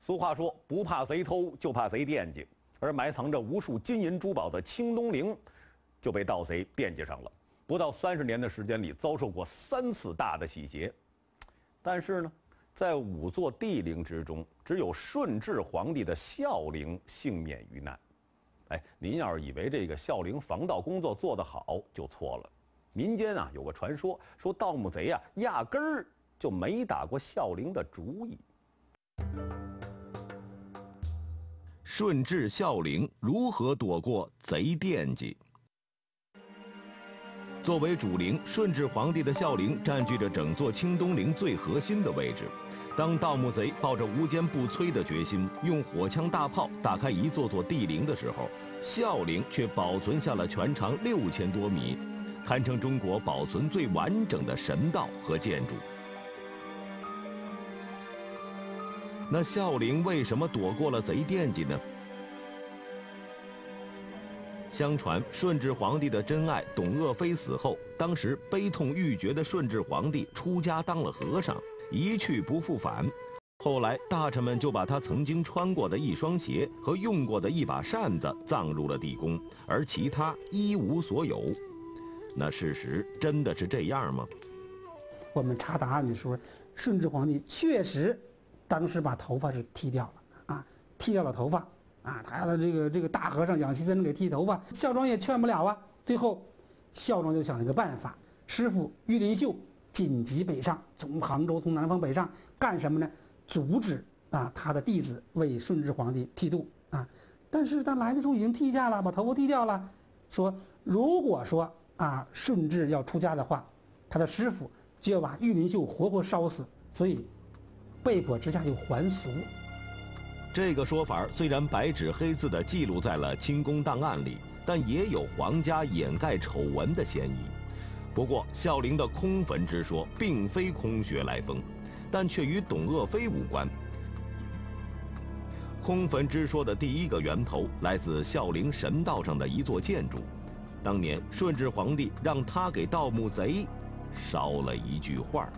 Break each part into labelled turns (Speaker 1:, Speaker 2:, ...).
Speaker 1: 俗话说，不怕贼偷，就怕贼惦记。而埋藏着无数金银珠宝的清东陵，就被盗贼惦记上了。不到30年的时间里，遭受过3次大的洗劫。但是呢，在5座帝陵之中，只有顺治皇帝的孝陵幸免于难。哎，您要是以为这个孝陵防盗工作做得好，就错了。民间啊有个传说，说盗墓贼啊压根儿就没打过孝陵的主意。
Speaker 2: 顺治孝陵如何躲过贼惦记？作为主陵，顺治皇帝的孝陵占据着整座清东陵最核心的位置。当盗墓贼抱着无坚不摧的决心，用火枪大炮打开一座座帝陵的时候，孝陵却保存下了全长6000多米，堪称中国保存最完整的神道和建筑。那孝陵为什么躲过了贼惦记呢？相传顺治皇帝的真爱董鄂妃死后，当时悲痛欲绝的顺治皇帝出家当了和尚，一去不复返。后来大臣们就把他曾经穿过的一双鞋和用过的一把扇子葬入了地宫，而其他一无所有。那事实真的是这样吗？
Speaker 3: 我们查档案的时候，顺治皇帝确实当时把头发是剃掉了啊，剃掉了头发啊，他的这个大和尚养西僧给剃头发，孝庄也劝不了啊。最后，孝庄就想了一个办法，师傅玉林秀紧急北上，从杭州从南方北上干什么呢？阻止啊他的弟子为顺治皇帝剃度啊。但是他来的时候已经剃下了，把头发剃掉了，说如果说啊顺治要出家的话，他的师傅就要把玉林秀活活烧死，所以被迫之下就还俗。
Speaker 2: 这个说法虽然白纸黑字地记录在了清宫档案里，但也有皇家掩盖丑闻的嫌疑。不过，孝陵的空坟之说并非空穴来风，但却与董鄂妃无关。空坟之说的第一个源头来自孝陵神道上的一座建筑。当年顺治皇帝让他给盗墓贼烧了一句话：“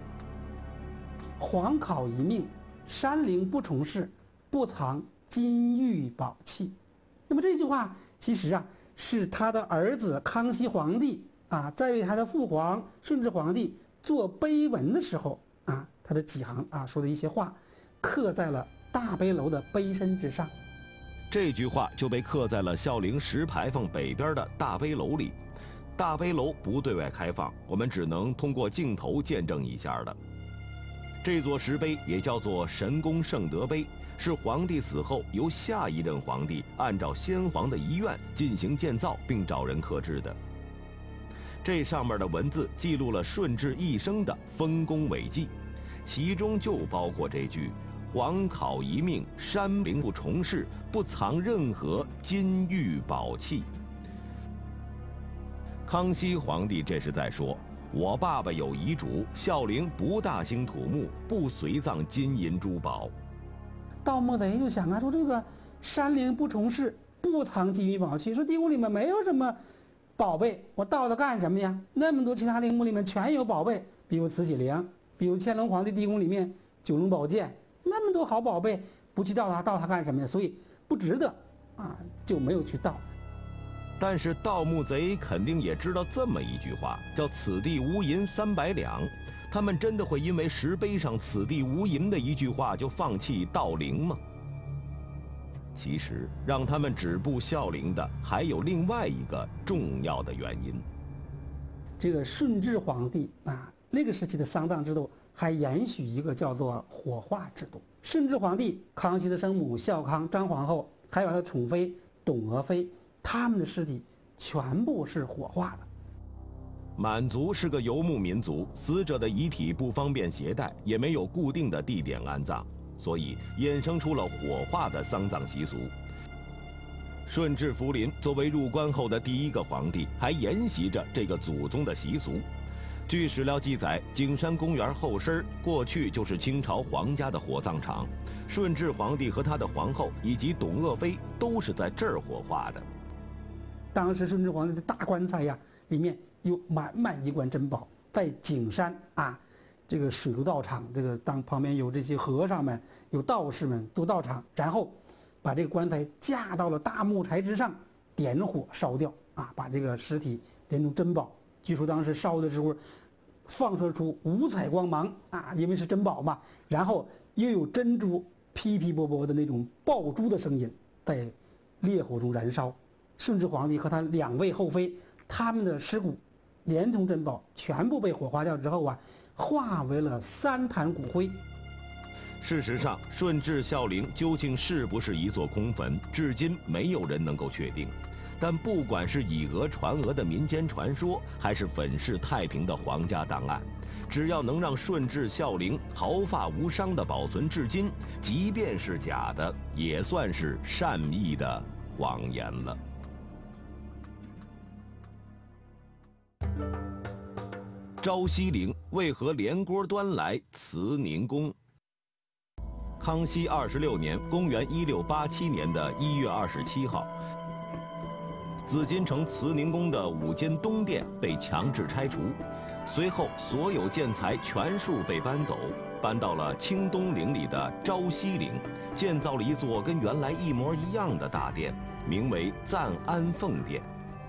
Speaker 3: 皇考一命，山陵不从事，不藏金玉宝器。”那么这句话其实啊是他的儿子康熙皇帝啊在为他的父皇顺治皇帝做碑文的时候啊，他的几行啊说的一些话，刻在了大碑楼的碑身之上。
Speaker 2: 这句话就被刻在了孝陵石牌坊北边的大碑楼里。大碑楼不对外开放，我们只能通过镜头见证一下的。这座石碑也叫做神功圣德碑，是皇帝死后由下一任皇帝按照先皇的遗愿进行建造并找人刻制的。这上面的文字记录了顺治一生的丰功伟绩，其中就包括这句“皇考一命，山陵不从事，不藏任何金玉宝器”。康熙皇帝这是在说，我爸爸有遗嘱，孝陵不大兴土木，不随葬金银珠宝。
Speaker 3: 盗墓贼就想啊，说这个山陵不从事，不藏金银宝器，说地宫里面没有什么宝贝，我盗它干什么呀？那么多其他陵墓里面全有宝贝，比如慈禧陵，比如乾隆皇帝地宫里面九龙宝剑，那么多好宝贝，不去盗它干什么呀？所以不值得啊，就没有去盗。
Speaker 2: 但是盗墓贼肯定也知道这么一句话，叫“此地无银300两”。他们真的会因为石碑上“此地无银”的一句话就放弃盗陵吗？其实，让他们止步孝陵的还有另外一个重要的原因。
Speaker 3: 这个顺治皇帝啊，那个时期的丧葬制度还延续一个叫做火化制度。顺治皇帝、康熙的生母孝康、张皇后，还有他的宠妃董鄂妃，他们的尸体全部是火化的。
Speaker 2: 满族是个游牧民族，死者的遗体不方便携带，也没有固定的地点安葬，所以衍生出了火化的丧葬习俗。顺治福临作为入关后的第一个皇帝，还沿袭着这个祖宗的习俗。据史料记载，景山公园后身过去就是清朝皇家的火葬场，顺治皇帝和他的皇后以及董鄂妃都是在这儿火化的。
Speaker 3: 当时顺治皇帝的大棺材呀，里面有满满一棺珍宝，在景山啊， 这个水陆道场，这个当旁边有这些和尚们、有道士们都到场，然后把这个棺材架到了大木柴之上，点火烧掉啊，把这个尸体连同珍宝，据说当时烧的时候放射出五彩光芒啊，因为是珍宝嘛，然后又有珍珠噼噼啵啵的那种爆珠的声音在烈火中燃烧。顺治皇帝和他2位后妃，他们的尸骨连同珍宝全部被火化掉之后啊，化为了3坛骨灰。
Speaker 2: 事实上，顺治孝陵究竟是不是一座空坟，至今没有人能够确定。但不管是以讹传讹的民间传说，还是粉饰太平的皇家档案，只要能让顺治孝陵毫发无伤地保存至今，即便是假的，也算是善意的谎言了。昭西陵为何连锅端来慈宁宫？康熙26年，公元1687年的1月27号，紫禁城慈宁宫的5间东殿被强制拆除，随后所有建材全数被搬走，搬到了清东陵里的昭西陵，建造了一座跟原来一模一样的大殿，名为赞安奉殿。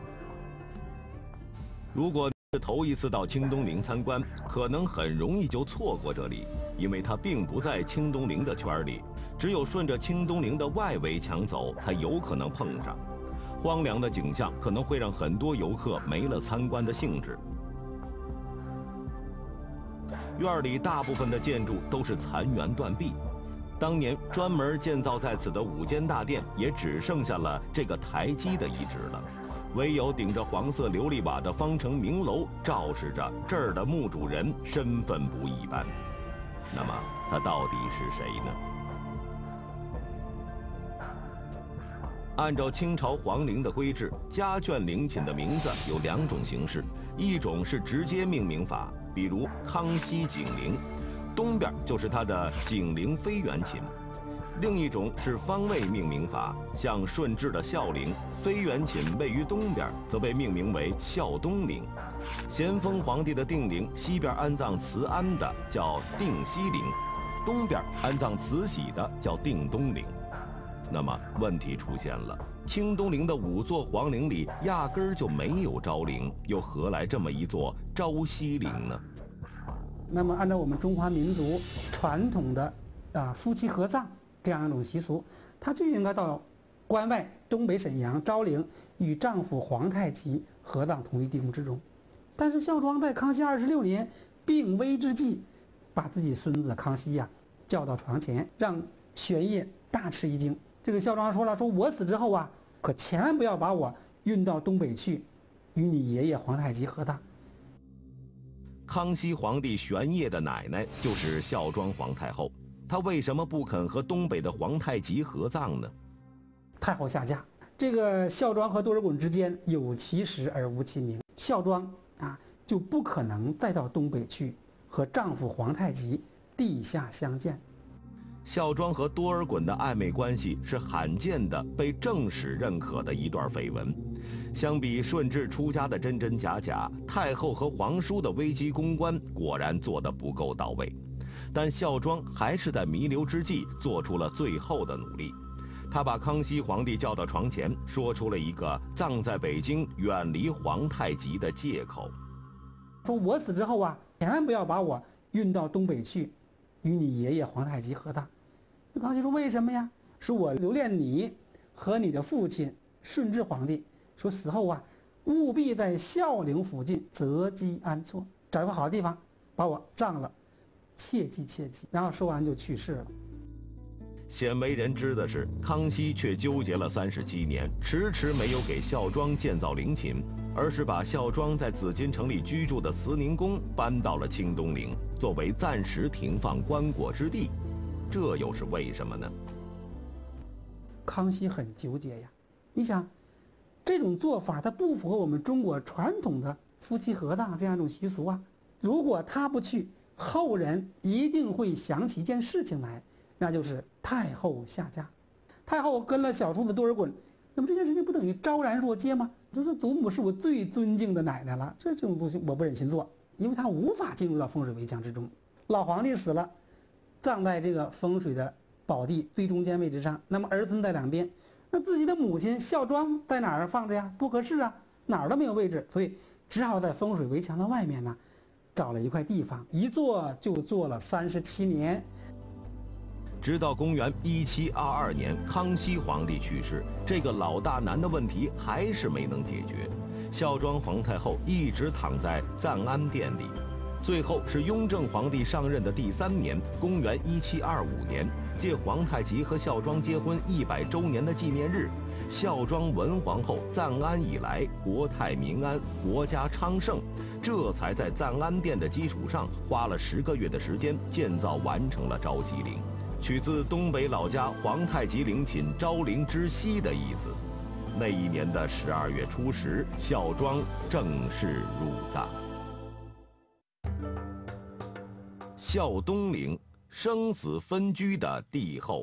Speaker 2: 如果是头一次到清东陵参观，可能很容易就错过这里，因为它并不在清东陵的圈里，只有顺着清东陵的外围墙走，才有可能碰上。荒凉的景象可能会让很多游客没了参观的兴致。院里大部分的建筑都是残垣断壁，当年专门建造在此的5间大殿，也只剩下了这个台基的遗址了。唯有顶着黄色琉璃瓦的方城明楼，昭示着这儿的墓主人身份不一般。那么他到底是谁呢？按照清朝皇陵的规制，家眷陵寝的名字有2种形式，一种是直接命名法，比如康熙景陵，东边就是他的景陵妃园寝；另一种是方位命名法，像顺治的孝陵，妃园寝位于东边，则被命名为孝东陵；咸丰皇帝的定陵，西边安葬慈安的叫定西陵，东边安葬慈禧的叫定东陵。那么问题出现了，清东陵的5座皇陵里压根儿就没有昭陵，又何来这么一座昭西陵呢？
Speaker 3: 那么按照我们中华民族传统的夫妻合葬这样一种习俗，她就应该到关外东北沈阳昭陵与丈夫皇太极合葬同一地宫之中。但是孝庄在康熙26年病危之际，把自己孙子康熙叫到床前，让玄烨大吃一惊。这个孝庄说了，说我死之后可千万不要把我运到东北去，与你爷爷皇太极合葬。
Speaker 2: 康熙皇帝玄烨的奶奶就是孝庄皇太后，她为什么不肯和东北的皇太极合葬呢？
Speaker 3: 太后下嫁，这个孝庄和多尔衮之间有其实而无其名，孝庄就不可能再到东北去和丈夫皇太极地下相见。
Speaker 2: 孝庄和多尔衮的暧昧关系是罕见的被正史认可的一段绯闻。相比顺治出家的真真假假，太后和皇叔的危机公关果然做得不够到位。但孝庄还是在弥留之际做出了最后的努力。他把康熙皇帝叫到床前，说出了一个葬在北京、远离皇太极的借口。
Speaker 3: 说我死之后千万不要把我运到东北去，与你爷爷皇太极合葬。这康熙说为什么呀？说我留恋你和你的父亲顺治皇帝，说死后务必在孝陵附近择机安措，找一个好的地方把我葬了，切记切记。然后说完就去世了。
Speaker 2: 鲜为人知的是，康熙却纠结了37年，迟迟没有给孝庄建造陵寝，而是把孝庄在紫禁城里居住的慈宁宫搬到了清东陵，作为暂时停放棺椁之地。这又是为什么呢？
Speaker 3: 康熙很纠结呀，你想，这种做法它不符合我们中国传统的夫妻合葬这样一种习俗如果他不去，后人一定会想起一件事情来，那就是太后下嫁。太后跟了小叔子多尔衮，那么这件事情不等于昭然若揭吗？就是祖母是我最尊敬的奶奶了，这种东西我不忍心做，因为她无法进入到风水围墙之中。 老皇帝死了，葬在这个风水的宝地最中间位置上，那么儿孙在两边，那自己的母亲孝庄在哪儿放着呀？不合适啊，哪儿都没有位置，所以只好在风水围墙的外面呢，找了一块地方，一坐就坐了37年。
Speaker 2: 直到公元1722年，康熙皇帝去世，这个老大难的问题还是没能解决。孝庄皇太后一直躺在赞安殿里，最后是雍正皇帝上任的第3年，公元1725年，借皇太极和孝庄结婚100周年的纪念日，孝庄文皇后赞安以来，国泰民安，国家昌盛，这才在赞安殿的基础上花了10个月的时间建造完成了昭西陵。取自东北老家皇太极陵寝昭陵之西的意思。那一年的12月初10，孝庄正式入葬。孝东陵，生死分居的帝后。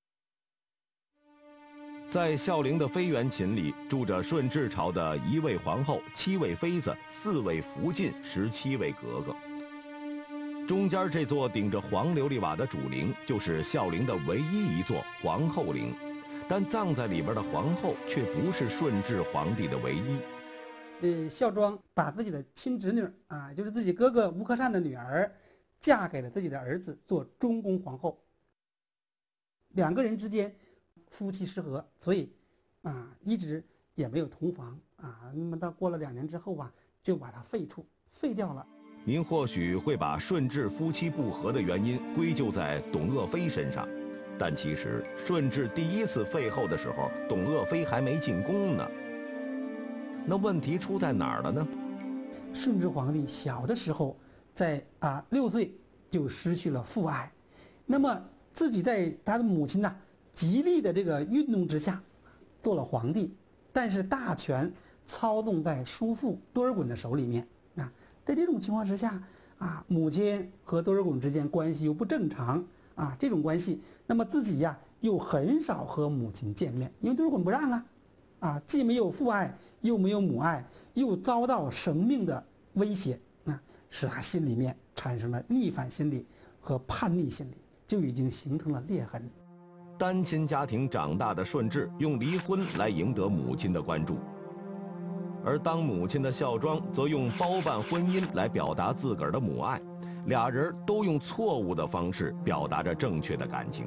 Speaker 2: 在孝陵的妃园寝里，住着顺治朝的1位皇后、7位妃子、4位福晋、17位格格。中间这座顶着黄琉璃瓦的主陵，就是孝陵的唯一一座皇后陵，但葬在里边的皇后却不是顺治皇帝的唯一。
Speaker 3: 孝庄把自己的亲侄女就是自己哥哥吴克善的女儿，嫁给了自己的儿子做中宫皇后。2个人之间夫妻失和，所以一直也没有同房那么到过了2年之后就把它废掉了。
Speaker 2: 您或许会把顺治夫妻不和的原因归咎在董鄂妃身上，但其实顺治第1次废后的时候，董鄂妃还没进宫呢。那问题出在哪儿了呢？
Speaker 3: 顺治皇帝小的时候，在6岁就失去了父爱，那么自己在他的母亲极力的这个运动之下，做了皇帝，但是大权操纵在叔父多尔衮的手里面在这种情况之下母亲和多尔衮之间关系又不正常这种关系，那么自己又很少和母亲见面，因为多尔衮不让既没有父爱，又没有母爱，又遭到生命的威胁使他心里面产生了逆反心理和叛逆心理，就已经形成了裂痕。
Speaker 2: 单亲家庭长大的顺治用离婚来赢得母亲的关注，而当母亲的孝庄则用包办婚姻来表达自个儿的母爱，俩人都用错误的方式表达着正确的感情。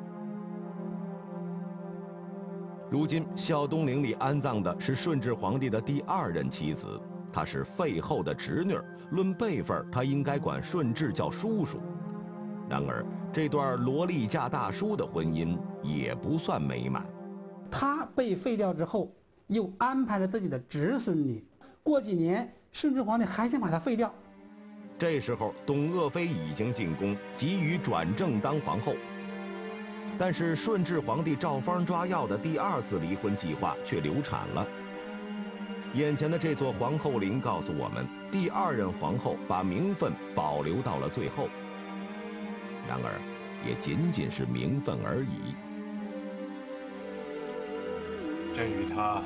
Speaker 2: 如今孝东陵里安葬的是顺治皇帝的第2任妻子，她是废后的侄女，论辈分她应该管顺治叫叔叔。然而这段萝莉嫁大叔的婚姻也不算美满。
Speaker 3: 她被废掉之后，又安排了自己的侄孙女，过几年顺治皇帝还想把她废掉。
Speaker 2: 这时候董鄂妃已经进宫，急于转正当皇后。但是顺治皇帝照方抓药的第2次离婚计划却流产了。眼前的这座皇后陵告诉我们，第2任皇后把名分保留到了最后，然而也仅仅是名分而已。
Speaker 4: 朕与他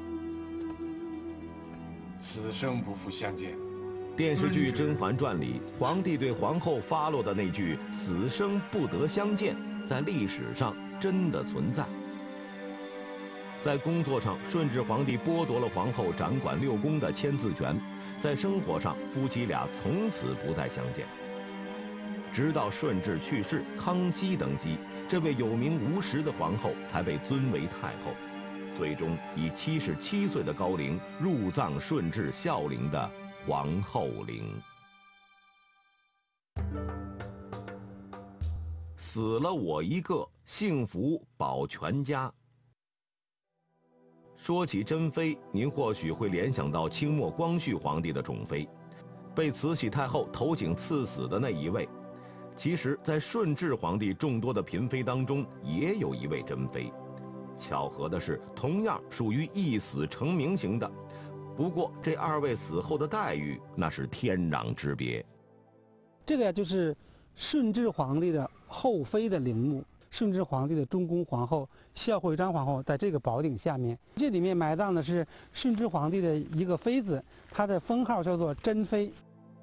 Speaker 4: 此生不复相见。
Speaker 2: 电视剧《甄嬛传》里，皇帝对皇后发落的那句“此生不得相见”，在历史上真的存在。在工作上，顺治皇帝剥夺了皇后掌管6宫的签字权；在生活上，夫妻俩从此不再相见。直到顺治去世，康熙登基，这位有名无实的皇后才被尊为太后，最终以77岁的高龄入葬顺治孝陵的皇后陵。死了我一个，幸福保全家。说起珍妃，您或许会联想到清末光绪皇帝的种妃，被慈禧太后头颈刺死的那一位。其实，在顺治皇帝众多的嫔妃当中，也有一位珍妃。巧合的是，同样属于一死成名型的。不过，这2位死后的待遇那是天壤之别。
Speaker 3: 这个就是顺治皇帝的后妃的陵墓。顺治皇帝的中宫皇后孝惠章皇后在这个宝顶下面，这里面埋葬的是顺治皇帝的一个妃子，她的封号叫做珍妃。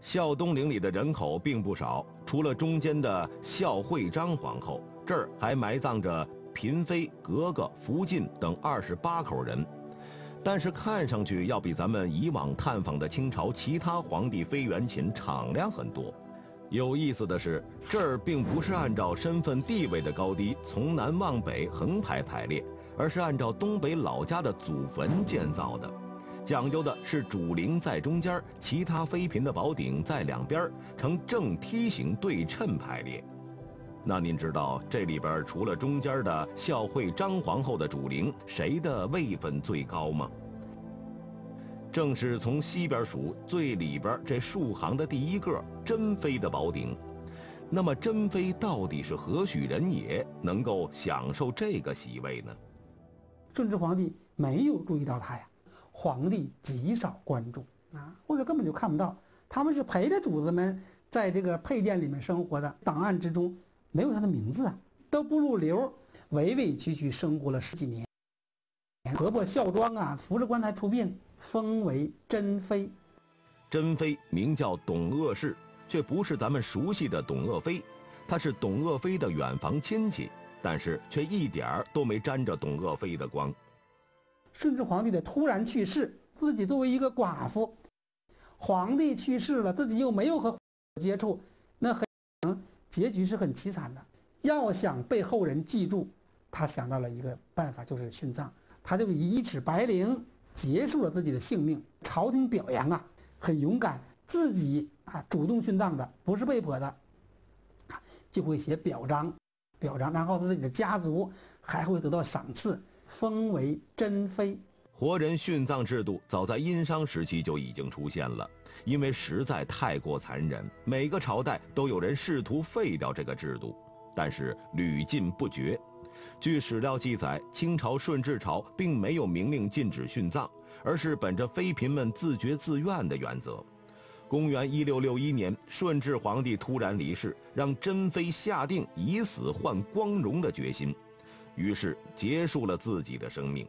Speaker 2: 孝东陵里的人口并不少，除了中间的孝惠章皇后，这儿还埋葬着嫔妃、格格、福晋等28口人。但是看上去要比咱们以往探访的清朝其他皇帝妃园寝敞亮很多。有意思的是，这儿并不是按照身份地位的高低从南往北横排排列，而是按照东北老家的祖坟建造的，讲究的是主陵在中间，其他妃嫔的宝顶在两边，呈正梯形对称排列。那您知道这里边除了中间的孝惠章皇后的主陵，谁的位分最高吗？正是从西边数最里边这数行的第一个珍妃的宝顶。那么珍妃到底是何许人也，能够享受这个席位呢？
Speaker 3: 顺治皇帝没有注意到她呀，皇帝极少关注啊，或者根本就看不到。他们是陪着主子们在这个配殿里面生活的，档案之中没有他的名字啊，都不入流，委委屈屈生活了10几年。婆婆孝庄啊，扶着棺材出殡，封为珍妃。
Speaker 2: 珍妃名叫董鄂氏，却不是咱们熟悉的董鄂妃，她是董鄂妃的远房亲戚，但是却一点儿都没沾着董鄂妃的光。
Speaker 3: 顺治皇帝的突然去世，自己作为一个寡妇，皇帝去世了，自己又没有和接触，那很可能结局是很凄惨的。要想被后人记住，他想到了一个办法，就是殉葬。他就以1尺白绫结束了自己的性命。朝廷表扬啊，很勇敢，自己主动殉葬的，不是被迫的，就会写表彰，然后自己的家族还会得到赏赐，封为珍妃。
Speaker 2: 活人殉葬制度早在殷商时期就已经出现了，因为实在太过残忍，每个朝代都有人试图废掉这个制度，但是屡禁不绝。据史料记载，清朝顺治朝并没有明令禁止殉葬，而是本着妃嫔们自觉自愿的原则。公元1661年，顺治皇帝突然离世，让珍妃下定以死换光荣的决心，于是结束了自己的生命。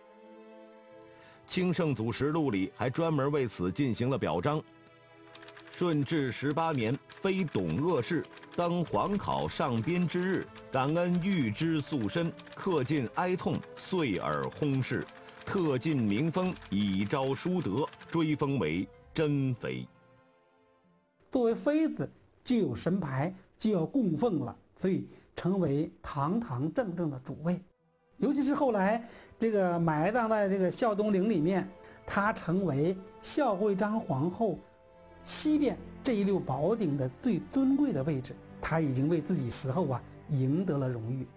Speaker 2: 清圣祖实录里还专门为此进行了表彰。顺治18年，妃董鄂氏当皇考上宾之日，感恩御之肃身，恪尽哀痛，遂耳薨逝，特进明封，以昭淑德，追封为珍妃。
Speaker 3: 作为妃子，就有神牌，就要供奉了，所以成为堂堂正正的主位。尤其是后来这个埋葬在这个孝东陵里面，她成为孝惠章皇后西边这一溜宝顶的最尊贵的位置。她已经为自己死后赢得了荣誉。